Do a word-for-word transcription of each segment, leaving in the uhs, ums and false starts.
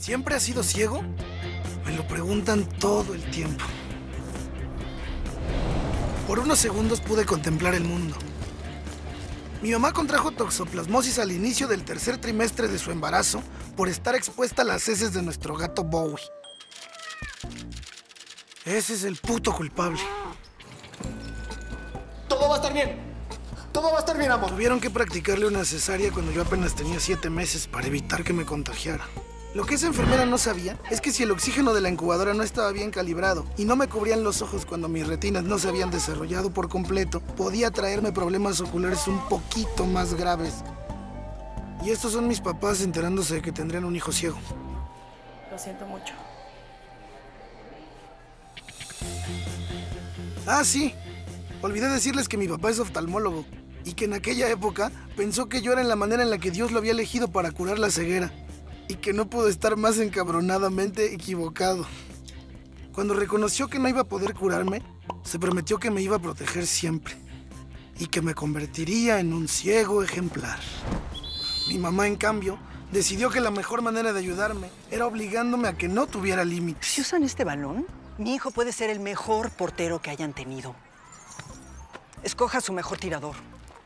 ¿Siempre has sido ciego? Me lo preguntan todo el tiempo. Por unos segundos pude contemplar el mundo. Mi mamá contrajo toxoplasmosis al inicio del tercer trimestre de su embarazo por estar expuesta a las heces de nuestro gato Bowie. Ese es el puto culpable. Todo va a estar bien. Todo va a estar bien, amor. Tuvieron que practicarle una cesárea cuando yo apenas tenía siete meses para evitar que me contagiara. Lo que esa enfermera no sabía es que si el oxígeno de la incubadora no estaba bien calibrado y no me cubrían los ojos cuando mis retinas no se habían desarrollado por completo, podía traerme problemas oculares un poquito más graves. Y estos son mis papás enterándose de que tendrían un hijo ciego. Lo siento mucho. Ah, sí. Olvidé decirles que mi papá es oftalmólogo y que en aquella época pensó que yo era en la manera en la que Dios lo había elegido para curar la ceguera. Y que no pudo estar más encabronadamente equivocado. Cuando reconoció que no iba a poder curarme, se prometió que me iba a proteger siempre y que me convertiría en un ciego ejemplar. Mi mamá, en cambio, decidió que la mejor manera de ayudarme era obligándome a que no tuviera límites. Si usan este balón, mi hijo puede ser el mejor portero que hayan tenido. Escoja su mejor tirador.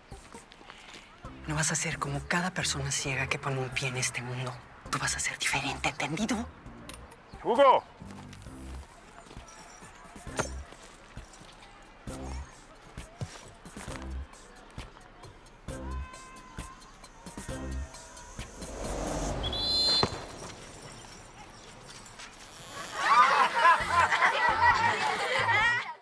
No vas a ser como cada persona ciega que pone un pie en este mundo. Tú vas a ser diferente, ¿entendido? ¡Hugo!